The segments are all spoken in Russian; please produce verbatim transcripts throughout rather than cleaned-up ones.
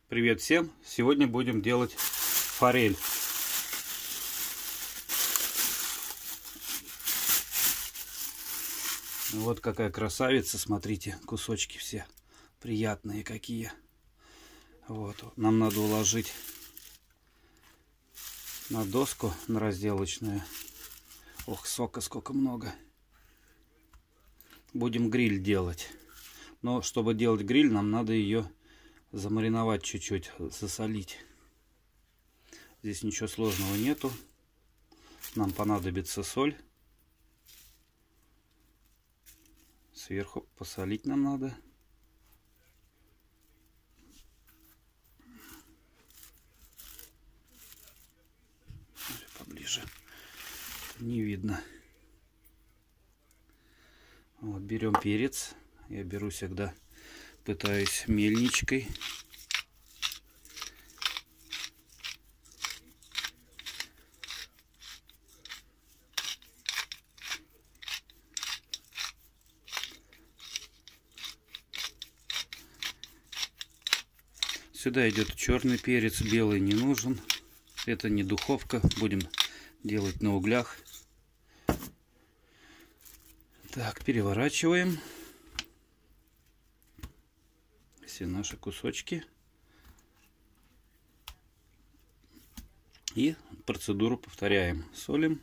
Привет всем! Сегодня будем делать форель. Вот какая красавица, смотрите, кусочки все приятные какие. Вот, нам надо уложить на доску, на разделочную. Ох, сока сколько много. Будем гриль делать. Но чтобы делать гриль, нам надо ее замариновать чуть-чуть, засолить. Здесь ничего сложного нету. Нам понадобится соль. Сверху посолить нам надо. Поближе. Не видно. Вот, берем перец. Я беру всегда, пытаюсь мельничкой. Сюда идет черный перец, белый не нужен. Это не духовка, будем делать на углях. Так, переворачиваем все наши кусочки. И процедуру повторяем. Солим.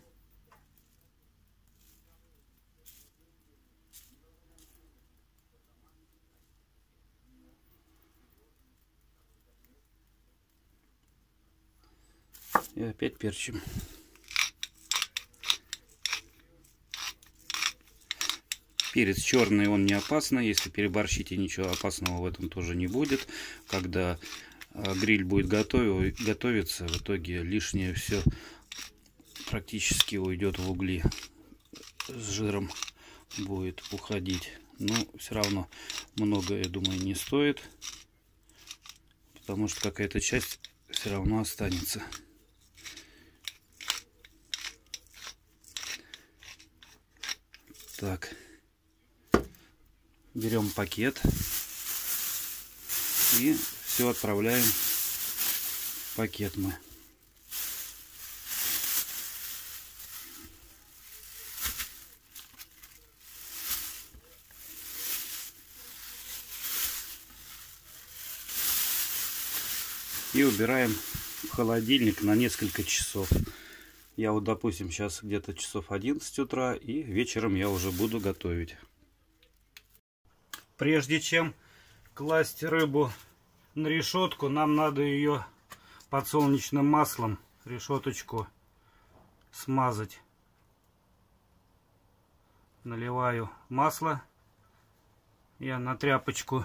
И опять перчим. Перец черный, он не опасный. Если переборщите, ничего опасного в этом тоже не будет. Когда гриль будет готов, готовиться, в итоге лишнее все практически уйдет в угли. С жиром будет уходить. Но все равно много, я думаю, не стоит. Потому что какая-то часть все равно останется. Так. Берем пакет и все отправляем в пакет мы. И убираем в холодильник на несколько часов. Я вот, допустим, сейчас где-то часов одиннадцать утра, и вечером я уже буду готовить. Прежде чем класть рыбу на решетку, нам надо ее подсолнечным маслом, решеточку, смазать. Наливаю масло я на тряпочку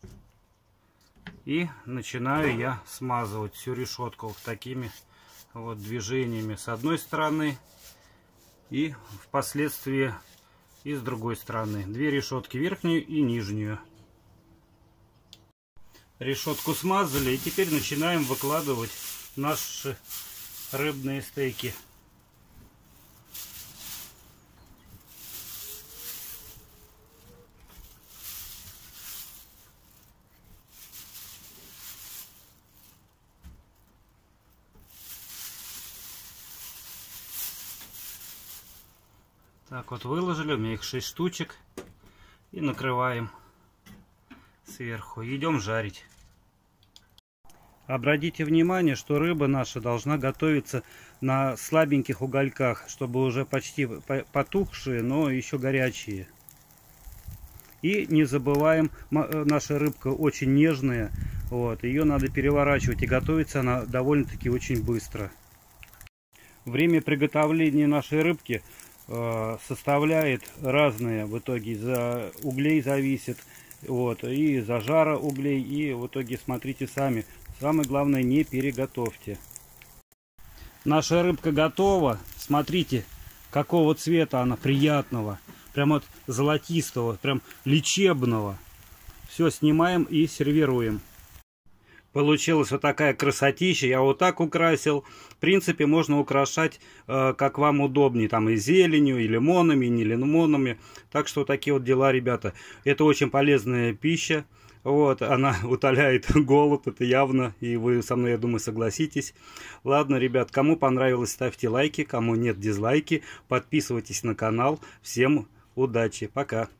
и начинаю я смазывать всю решетку вот такими вот движениями с одной стороны и впоследствии и с другой стороны. Две решетки, верхнюю и нижнюю. Решетку смазали, и теперь начинаем выкладывать наши рыбные стейки. Так вот выложили, у меня их шесть штучек. И накрываем сверху. Идем жарить. Обратите внимание, что рыба наша должна готовиться на слабеньких угольках, чтобы уже почти потухшие, но еще горячие. И не забываем, наша рыбка очень нежная. Вот, ее надо переворачивать, и готовится она довольно-таки очень быстро. Время приготовления нашей рыбки составляет разные, в итоге из-за углей зависит, вот, и из-за жара углей, и в итоге смотрите сами. Самое главное, не переготовьте. Наша рыбка готова. Смотрите, какого цвета она, приятного, прям вот золотистого, прям лечебного. Все снимаем и сервируем. Получилась вот такая красотища. Я вот так украсил. В принципе, можно украшать э, как вам удобнее. Там и зеленью, и лимонами, и не лимонами. Так что вот такие вот дела, ребята. Это очень полезная пища. Вот, она утоляет голод, это явно, и вы со мной, я думаю, согласитесь. Ладно, ребят, кому понравилось, ставьте лайки, кому нет, дизлайки. Подписывайтесь на канал. Всем удачи, пока.